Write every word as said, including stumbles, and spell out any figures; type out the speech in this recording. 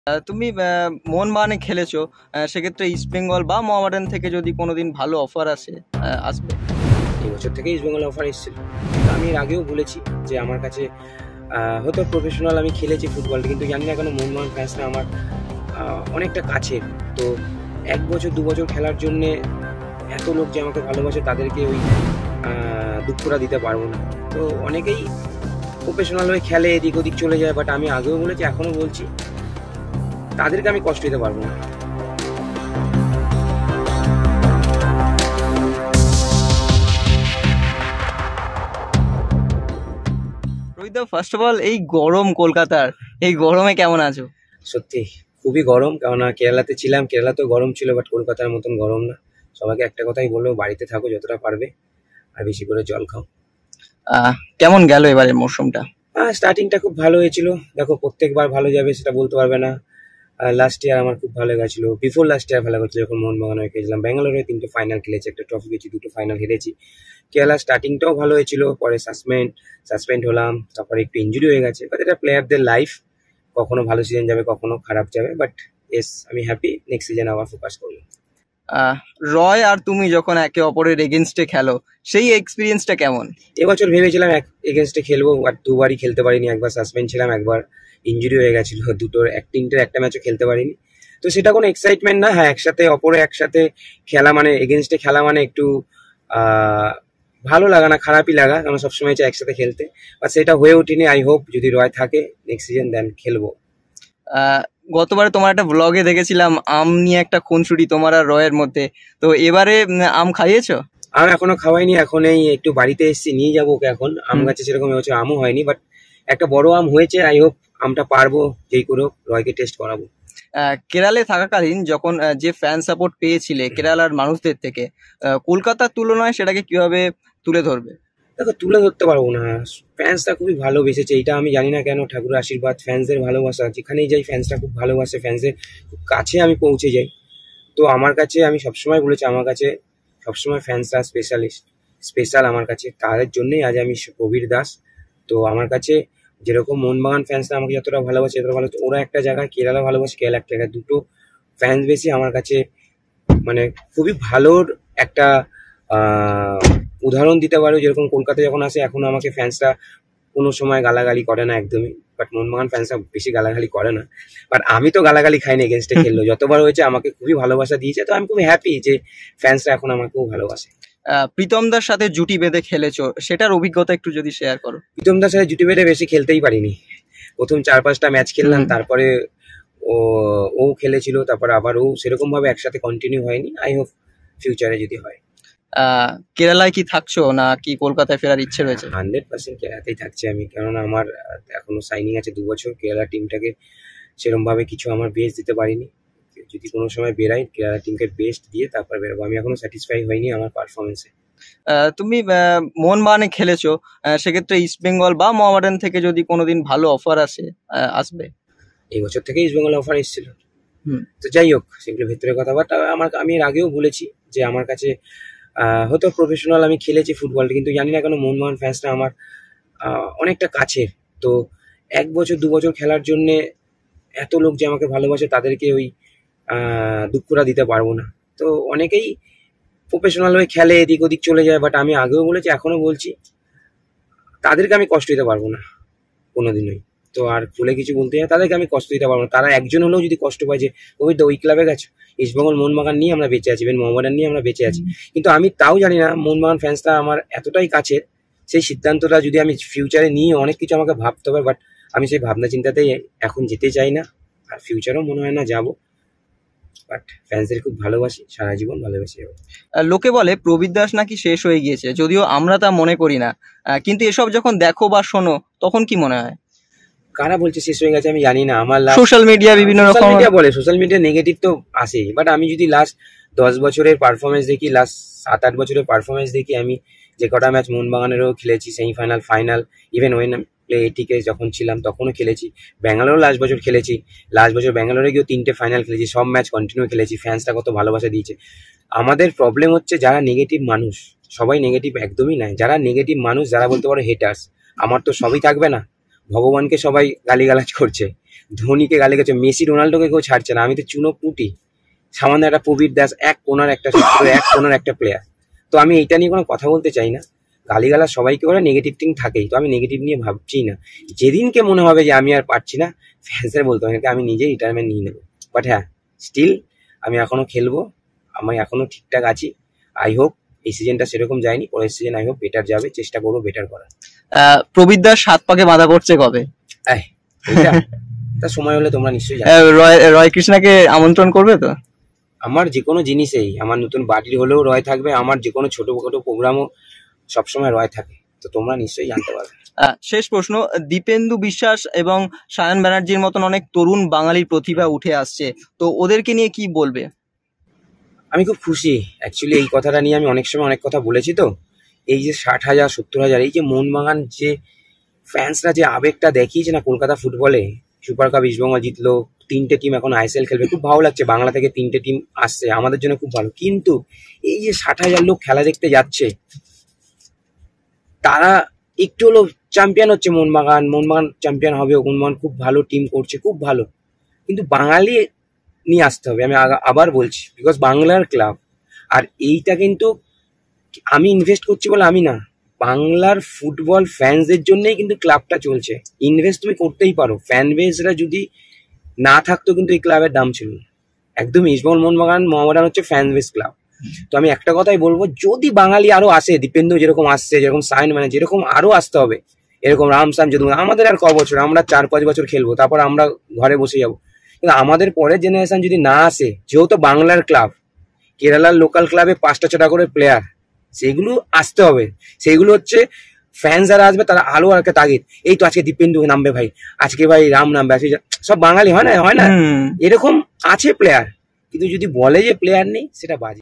আ তুমি আ মোহনবাগানে খেলেছো। আ সেক্ষেত্রে ইস্ট বেঙ্গল বা মোহামেডান থেকে যদি কোনোদিন ভালো অফার আসে আ আসবে? এই বছর থেকে ইস্ট বেঙ্গল অফার এসেছিল। আমি এর আগেও বলেছি যে আমার কাছে আ হয়তো প্রফেশনাল আমি খেলেছি ফুটবলটা, কিন্তু জানি না কেন মোহনবাগান ফ্যান্সরা আমার আ অনেকটা কাছের। তো এক বছর দু বছর খেলার জন্যে এত লোক যে আমাকে ভালোবাসে তাদেরকে ওই আ দুঃখটা দিতে পারবো না। তো অনেকেই প্রফেশনাল হয়ে খেলে, এদিক ওদিক চলে যায়, বাট আমি আগেও বলেছি এখনো বলছি তাদেরকে আমি কষ্ট দিতে পারবো না। রোহিত দা, ফার্স্ট অফ অল এই গরম কলকাতার, এই গরমে কেমন আছো? সত্যি খুবই গরম, কেননা কেরালাতে ছিলাম, কেরালাতেও গরম ছিল, বাট কলকাতার মতন গরম না। সবাইকে একটা কথাই বলবো, বাড়িতে থাকো যতটা পারবে, আর বেশি করে জল খাও। আহ কেমন গেল এবারের মরশুমটা? হ্যাঁ, স্টার্টিংটা খুব ভালো হয়েছিল। দেখো, প্রত্যেকবার ভালো যাবে সেটা বলতে পারবে না। লাস্ট ইয়ার আমার খুব ভালো গেছিলো, বিফোর লাস্ট ইয়ার ভালো গেছিলো যখন মোহনবাগান হয়ে খেলেছিলাম। ব্যাঙ্গালোরে তিনটে ফাইনাল খেলেছি, একটা ট্রফি পেয়েছি, দুটো ফাইনাল হেরেছি। কেরালা স্টার্টিংটাও ভালো হয়েছিল, পরে সাসপেন্ড সাসপেন্ড হলাম, তারপরে একটু ইঞ্জুরি হয়ে গেছে। বাট এটা প্লেয়ারদের লাইফ, কখনো ভালো সিজন যাবে, কখনো খারাপ যাবে। বাট এস, আমি হ্যাপি, নেক্সট সিজন আবার ফোকাস করবো। আহ রয় আর তুমি যখন একে অপরের এগেনস্টে খেলো, সেই এক্সপিরিয়েন্সটা কেমন? এবছর ভেবেছিলাম এক এগেনস্টে খেলবো, আর দুবারই খেলতে পারিনি। একবার সাসপেন্ড ছিলাম, একবার ইঞ্জুরি হয়ে গেছিল, দুটোর এক তিনটের একটা ম্যাচও খেলতে পারিনি। তো সেটা কোনো এক্সাইটমেন্ট না। হ্যাঁ, একসাথে অপরে একসাথে খেলা মানে, এগেনস্টে খেলা মানে একটু ভালো লাগা না, খারাপই লাগা, কারণ সবসময় চাই একসাথে খেলতে। বা সেটা হয়ে ওঠেনি। আই হোপ যদি রয় থাকে নেক্সট সিজন, দেন খেলবো। আহ গতবারে তোমার একটা ব্লগে দেখেছিলাম আম নিয়ে একটা খুনসুটি তোমার আর রয়ের মধ্যে, তো এবারে উম, আম খাইয়েছো? আম এখনো খাওয়াইনি, এখন এই একটু বাড়িতে এসেছি, নিয়ে যাবো ওকে। এখন আম গাছে সেরকম এবছর আমও হয়নি, বাট একটা বড় আম হয়েছে। আই হোপ আমটা পারবো, যেই করে হোক রয়কে টেস্ট করাবো। আহ, কেরালে থাকাকালীন যখন আহ, যে ফ্যান সাপোর্ট পেয়েছিলে কেরালার মানুষদের থেকে, আহ, কলকাতার তুলনায় সেটাকে কিভাবে তুলে ধরবে? দেখো, তুলে ধরতে পারবো না। ফ্যান্সরা খুবই ভালোবেসেছে, এটা আমি জানি না কেন। ঠাকুরের আশীর্বাদ, ফ্যান্সদের ভালোবাসা, যেখানেই যাই ফ্যান্সরা খুব ভালোবাসে, ফ্যান্সদের খুব কাছে আমি পৌঁছে যাই। তো আমার কাছে, আমি সবসময় বলেছি, আমার কাছে সবসময় ফ্যান্সরা স্পেশালিস্ট, স্পেশাল আমার কাছে। তাদের জন্যই আজ আমি প্রবীর দাস। তো আমার কাছে যেরকম মোহনবাগান ফ্যান্সরা আমাকে যতটা ভালোবাসে, যতটা ভালো, ওরা একটা জায়গায়, কেরালা ভালোবাসে, কেরালা একটা জায়গায়, দুটো ফ্যান্স বেশি আমার কাছে মানে খুবই ভালোর একটা উদাহরণ দিতে পারো। যেরকম কলকাতা যখন আসে, এখন আমাকে ফ্যান্সরা কোনো সময় গালাগালি করে না একদমই, বাট মোহনবাগান ফ্যান্সরা বেশি গালাগালি করে না। বাট আমি তো গালাগালি খাইনি, এগেনস্টে খেললো যতবার হয়েছে আমাকে খুবই ভালোবাসা দিয়েছে। তো আমি খুব হ্যাপি যে ফ্যান্সরা এখন আমাকেও ভালোবাসে। প্রীতম দার সাথে জুটি বেঁধে খেলেছো, সেটার অভিজ্ঞতা একটু যদি শেয়ার করো। প্রীতম দার সাথে জুটি বেঁধে বেশি খেলতেই পারিনি। প্রথম চার পাঁচটা ম্যাচ খেললাম, তারপরে ও ও খেলেছিল, তারপর আবার ও সেরকম ভাবে একসাথে কন্টিনিউ হয়নি। আই হোপ ফিউচারে যদি হয়। আহ কেরালায় কি থাকছো না কি কলকাতায় ফেরার ইচ্ছে রয়েছে? হান্ড্রেড পার্সেন্ট কেরালাতেই থাকছি আমি, কেননা আমার এখনো সাইনিং আছে দু বছর। কেরালা টিমটাকে সেরকম ভাবে কিছু আমার বেস্ট দিতে পারিনি। যদি কোনো সময় বেরাই, কেরালা টিমকে বেস্ট দিয়ে তারপর বেরোবো। আমি এখনো স্যাটিসফাই হইনি আমার পারফরমেন্সে। তুমি মোহনবাগানে খেলেছো, সেক্ষেত্রে ইস্ট বেঙ্গল বা মোহামেডান থেকে যদি কোনোদিন ভালো অফার আসে আসবে? এই বছর থেকে ইস্ট বেঙ্গল অফার এসেছিল। তো যাই হোক, সেগুলো ভেতরে কথা। বাট আমার, আমি এর আগেও বলেছি যে আমার কাছে হয়তো প্রফেশনাল আমি খেলেছি ফুটবলটা, কিন্তু জানি না কেন মোহনবাগান ফ্যান্সরা আমার অনেকটা কাছের। তো এক বছর দু বছর খেলার জন্যে এত লোক যে আমাকে ভালোবাসে তাদেরকে ওই দুঃখটা দিতে পারবো না। তো অনেকেই প্রফেশনাল হয়ে খেলে, এদিক ওদিক চলে যায়, বাট আমি আগেও বলেছি এখনো বলছি তাদেরকে আমি কষ্ট দিতে পারবো না কোনোদিনই। তো আর খুলে কিছু বলতে যায়, তাদেরকে আমি কষ্ট দিতে পারবো না। তারা একজন হলেও যদি কষ্ট পায় যে ওই তো ওই ক্লাবে গেছে, ইস্টবেঙ্গল মোহনবাগান নিয়ে আমরা বেঁচে আছি, ইভেন মোহামেডান নিয়ে আমরা বেঁচে আছি, কিন্তু আমি তাও জানি না মোহনবাগান ফ্যান্সটা আমার এতটাই কাছের। সেই সিদ্ধান্তটা যদি আমি ফিউচারে নিয়ে, অনেক কিছু আমাকে ভাবতে হবে, বাট আমি সেই ভাবনা চিন্তাতেই এখন যেতে চাই না, আর ফিউচারও মনে হয় না যাবো। বাট ফ্যান্সদের খুব ভালোবাসি, সারা জীবন ভালোবাসি। লোকে বলে প্রবীর দাস নাকি শেষ হয়ে গিয়েছে, যদিও আমরা তা মনে করি না, কিন্তু এসব যখন দেখো বা শোনো তখন কি মনে হয়? কারা বলছে শেষ হয়ে গেছে আমি জানি না। আমার সোশ্যাল মিডিয়া বিভিন্ন রকম মিডিয়া বলে, সোশ্যাল মিডিয়া নেগেটিভ তো আসেই। বাট আমি যদি লাস্ট দশ বছরের পারফরমেন্স দেখি, লাস্ট সাত আট বছরের পারফরমেন্স দেখি, আমি যে কটা ম্যাচ মোহনবাগানেরও খেলেছি, semifinal, final, even when play ATK যখন ছিলাম তখনও খেলেছি, ব্যাঙ্গালোরও লাস্ট বছর খেলেছি। লাস্ট বছর ব্যাঙ্গালোরে গিয়েও তিনটে ফাইনাল খেলেছি, সব ম্যাচ কন্টিনিউ খেলেছি। ফ্যান্সটা কত ভালোবাসা দিয়েছে। আমাদের প্রবলেম হচ্ছে যারা নেগেটিভ মানুষ, সবাই নেগেটিভ একদমই নয়, যারা নেগেটিভ মানুষ, যারা বলতে পারো হেটার্স, আমার তো সবই থাকবে না। ভগবানকে সবাই গালিগালাজ করছে, ধোনিকে গালি করছে, মেসি রোনাল্ডোকে কেউ ছাড়ছে না। আমি তো চুনো পুটি, সামান্য একটা প্রবীর দাস, এক কোনার একটা এক কোনার একটা প্লেয়ার। তো আমি এইটা নিয়ে কোনো কথা বলতে চাই না। গালিগালা সবাইকে করে, নেগেটিভ থিং থাকেই, তো আমি নেগেটিভ নিয়ে ভাবছি না। যেদিনকে মনে হবে যে আমি আর পারছি না, ফ্যান্সের বলতে হবে আমি নিজেই রিটায়ারমেন্ট নিয়ে নেবো। বাট হ্যাঁ, স্টিল আমি এখনো খেলবো, আমি এখনো ঠিকঠাক আছি। আই হোপ এই সিজনটা সেরকম যায়নি, পরের সিজন আই হোপ বেটার যাবে, চেষ্টা করবো বেটার করার। প্রবীর দাস সাত পাকে বাঁধা পড়ছে কবে? তার সময় হলে তোমরা নিশ্চয়ই জানো। রয় রয় কৃষ্ণাকে আমন্ত্রণ করবে তো? আমার যে কোনো জিনিসেই, আমার নতুন বাড়ির হলেও রয় থাকবে, আমার যে কোনো ছোট ছোট প্রোগ্রামও সবসময় রয় থাকে, তো তোমরা নিশ্চয়ই জানতে পারবে। শেষ প্রশ্ন, দীপেন্দু বিশ্বাস এবং সায়ন ব্যানার্জির মতন অনেক তরুণ বাঙালির প্রতিভা উঠে আসছে, তো ওদেরকে নিয়ে কি বলবে? আমি খুব খুশি অ্যাকচুয়ালি, এই কথাটা নিয়ে আমি অনেক সময় অনেক কথা বলেছি। তো এই যে ষাট হাজার সত্তর হাজার এই যে মোহনবাগান যে ফ্যান্সরা যে আবেগটা দেখিয়েছে না কলকাতা ফুটবলে, সুপার কাপ ইস্টবেঙ্গল জিতলো, তিনটে টিম এখন আইএসএল খেলবে, খুব ভালো লাগছে। বাংলা থেকে তিনটে টিম আসছে, আমাদের জন্য খুব ভালো। কিন্তু এই যে ষাট হাজার লোক খেলা দেখতে যাচ্ছে, তারা একটু হলো চ্যাম্পিয়ন হচ্ছে। মোহনবাগান মোহনবাগান চ্যাম্পিয়ন হবে, মোহনবাগান খুব ভালো টিম করছে, খুব ভালো। কিন্তু বাঙালি নিয়ে আসতে হবে, আমি আবার বলছি, বিকজ বাংলার ক্লাব। আর এইটা কিন্তু আমি ইনভেস্ট করছি বলে আমি না, বাংলার ফুটবল ফ্যান্সদের জন্যই কিন্তু ক্লাবটা চলছে। ইনভেস্ট তুমি করতেই পারো, ফ্যান বেসরা যদি না থাকতো কিন্তু এই ক্লাবের দাম ছিল না। একদম ইস্টবেঙ্গল মোহনবাগান মোহামেডান হচ্ছে ফ্যান বেস ক্লাব। তো আমি একটা কথাই বলবো, যদি বাঙালি আরো আসে, দীপেন্দু যেরকম আসছে, যেরকম সাইন মানে যেরকম আরো আসতে হবে, এরকম রামসাম যদি, আমাদের আর ক বছর, আমরা চার পাঁচ বছর খেলবো, তারপর আমরা ঘরে বসে যাবো। কিন্তু আমাদের পরের জেনারেশন যদি না আসে, যেহেতু বাংলার ক্লাব, কেরালার লোকাল ক্লাবে পাঁচটা ছটা করে প্লেয়ার, সেগুলো আসতে হবে। সেগুলো হচ্ছে ফ্যান্স যারা আসবে তারা আলো আর একটা তাগিদ, এই তো আজকে দীপেন্দু নামবে ভাই, আজকে ভাই রাম নামবে, আজকে সব বাঙালি হয় না, হয় না, এরকম আছে প্লেয়ার। কিন্তু যদি বলে যে প্লেয়ার নেই, সেটা বাজে।